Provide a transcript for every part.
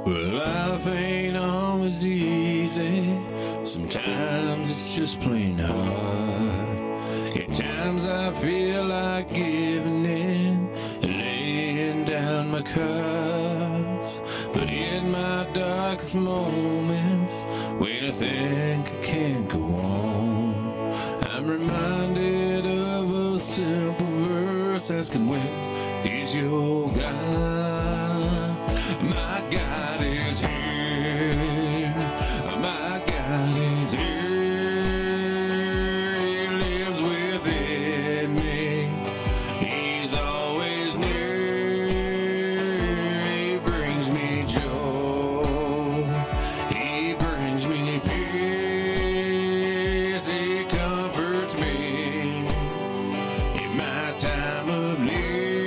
Well, life ain't always easy. Sometimes it's just plain hard. At times I feel like giving in and laying down my cards. But in my darkest moments, when I think I can't go on, I'm reminded of a simple verse asking, where is your God? My God is here. My God is here. He lives within me. He's always near. He brings me joy. He brings me peace. He comforts me in my time of need.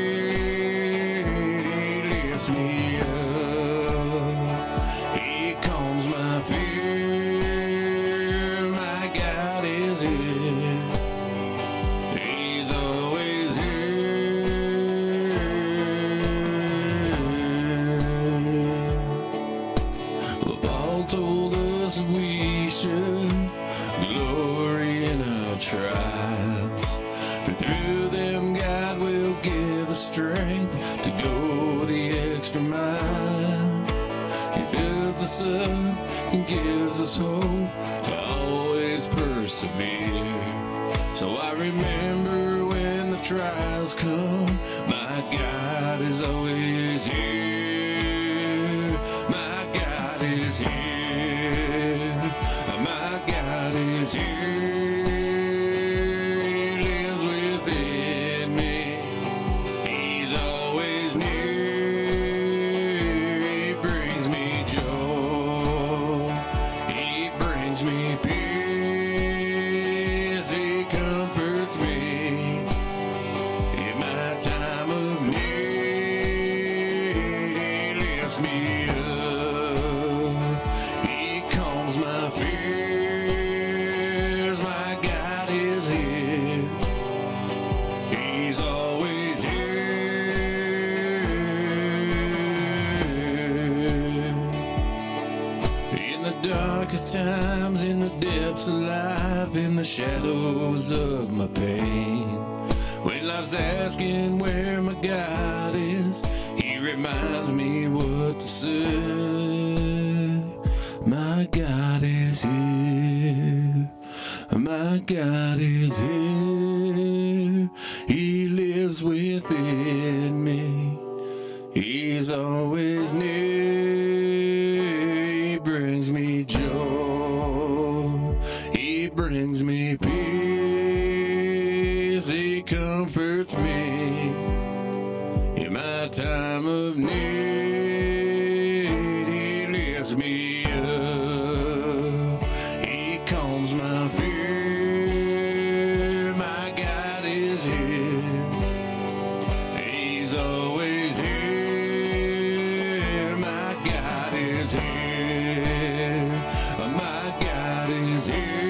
He lifts me up. He calms my fear. My God is here. He's always here. Well, Paul told us we should glory in our trials, for through them God will give us strength to go the extra mile. He builds us up and gives us hope to always persevere. So I remember when the trials come, my God is always here. My God is here. My God is here. He lives within me. He's always near. He brings me joy. He brings me peace. He comforts me in my time of need. He lifts me up. He calms my fears. My God is here. He's always here. In the darkest times, in the depths of life, in the shadows of my pain, when life's asking where my God is, He reminds me what to say. My God is here. My God is here. He lives within me. He's always near. He brings me joy. He brings me peace. He comforts me in my time of need. He lifts me up. He calms my fear. My God is here. He's always here. My God is here. My God is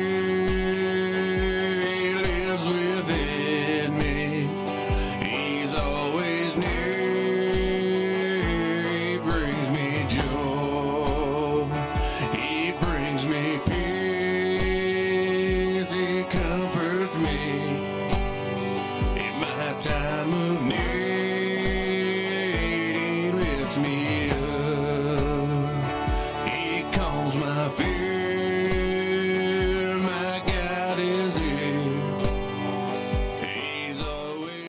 here. He lives within me. He's always near. He brings me joy. He brings me peace. He comforts me in my time of need. He lifts me up.